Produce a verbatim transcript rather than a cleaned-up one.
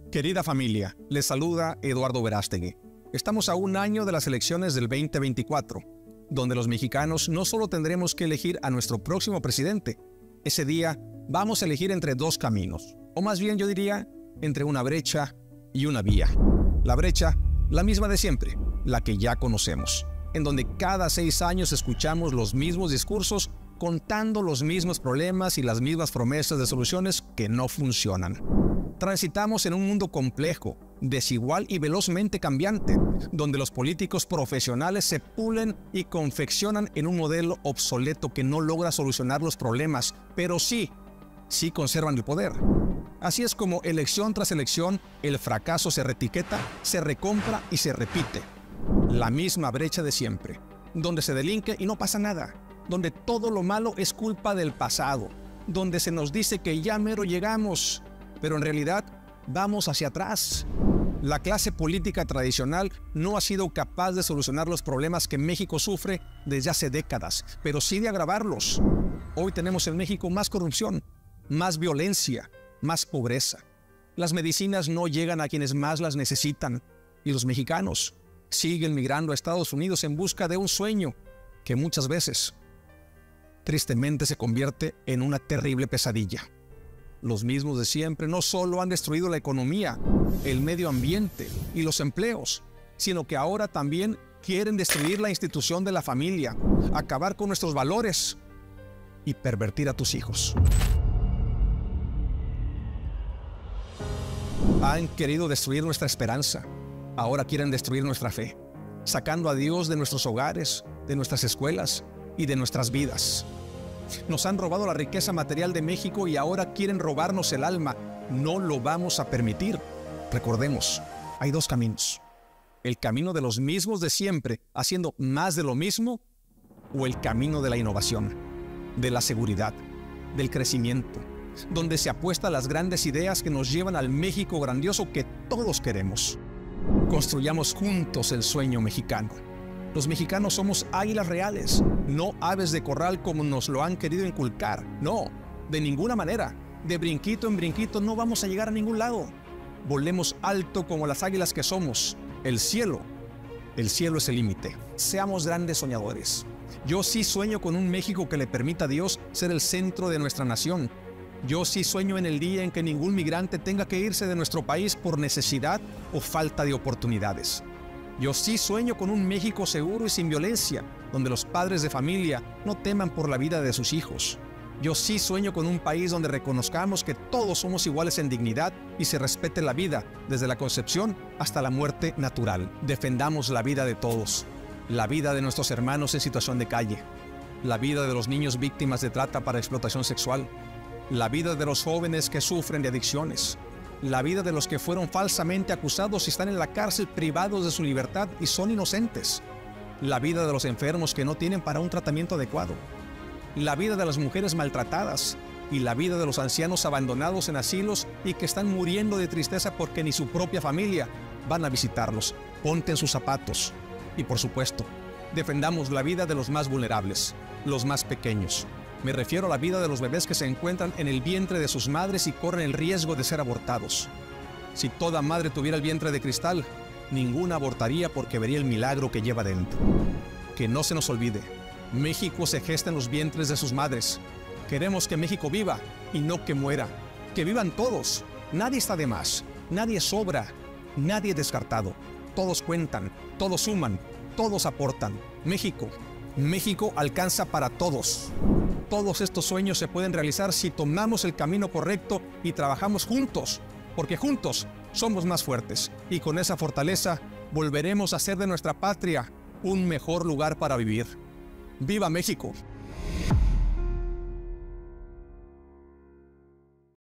Querida familia, les saluda Eduardo Verástegui. Estamos a un año de las elecciones del veinte veinticuatro, donde los mexicanos no solo tendremos que elegir a nuestro próximo presidente. Ese día vamos a elegir entre dos caminos, o más bien yo diría, entre una brecha y una vía. La brecha, la misma de siempre, la que ya conocemos, en donde cada seis años escuchamos los mismos discursos contando los mismos problemas y las mismas promesas de soluciones que no funcionan. Transitamos en un mundo complejo, desigual y velozmente cambiante, donde los políticos profesionales se pulen y confeccionan en un modelo obsoleto que no logra solucionar los problemas, pero sí, sí conservan el poder. Así es como elección tras elección, el fracaso se reetiqueta, se recompra y se repite. La misma brecha de siempre, donde se delinque y no pasa nada, donde todo lo malo es culpa del pasado, donde se nos dice que ya mero llegamos, pero en realidad vamos hacia atrás. La clase política tradicional no ha sido capaz de solucionar los problemas que México sufre desde hace décadas, pero sí de agravarlos. Hoy tenemos en México más corrupción, más violencia, más pobreza. Las medicinas no llegan a quienes más las necesitan y los mexicanos siguen migrando a Estados Unidos en busca de un sueño que muchas veces, tristemente, se convierte en una terrible pesadilla. Los mismos de siempre no solo han destruido la economía, el medio ambiente y los empleos, sino que ahora también quieren destruir la institución de la familia, acabar con nuestros valores y pervertir a tus hijos. Han querido destruir nuestra esperanza, ahora quieren destruir nuestra fe, sacando a Dios de nuestros hogares, de nuestras escuelas y de nuestras vidas. Nos han robado la riqueza material de México y ahora quieren robarnos el alma. No lo vamos a permitir. Recordemos, hay dos caminos. El camino de los mismos de siempre, haciendo más de lo mismo, o el camino de la innovación, de la seguridad, del crecimiento, donde se apuesta a las grandes ideas que nos llevan al México grandioso que todos queremos. Construyamos juntos el sueño mexicano. Los mexicanos somos águilas reales, no aves de corral como nos lo han querido inculcar. No, de ninguna manera. De brinquito en brinquito no vamos a llegar a ningún lado. Volemos alto como las águilas que somos. El cielo, el cielo es el límite. Seamos grandes soñadores. Yo sí sueño con un México que le permita a Dios ser el centro de nuestra nación. Yo sí sueño en el día en que ningún migrante tenga que irse de nuestro país por necesidad o falta de oportunidades. Yo sí sueño con un México seguro y sin violencia, donde los padres de familia no teman por la vida de sus hijos. Yo sí sueño con un país donde reconozcamos que todos somos iguales en dignidad y se respete la vida, desde la concepción hasta la muerte natural. Defendamos la vida de todos, la vida de nuestros hermanos en situación de calle, la vida de los niños víctimas de trata para explotación sexual, la vida de los jóvenes que sufren de adicciones, la vida de los que fueron falsamente acusados y están en la cárcel privados de su libertad y son inocentes, la vida de los enfermos que no tienen para un tratamiento adecuado, la vida de las mujeres maltratadas y la vida de los ancianos abandonados en asilos y que están muriendo de tristeza porque ni su propia familia van a visitarlos. Ponte en sus zapatos y, por supuesto, defendamos la vida de los más vulnerables, los más pequeños. Me refiero a la vida de los bebés que se encuentran en el vientre de sus madres y corren el riesgo de ser abortados. Si toda madre tuviera el vientre de cristal, ninguna abortaría porque vería el milagro que lleva dentro. Que no se nos olvide, México se gesta en los vientres de sus madres. Queremos que México viva y no que muera. Que vivan todos. Nadie está de más, nadie sobra, nadie descartado. Todos cuentan, todos suman, todos aportan. México, México alcanza para todos. Todos estos sueños se pueden realizar si tomamos el camino correcto y trabajamos juntos, porque juntos somos más fuertes y con esa fortaleza volveremos a hacer de nuestra patria un mejor lugar para vivir. ¡Viva México!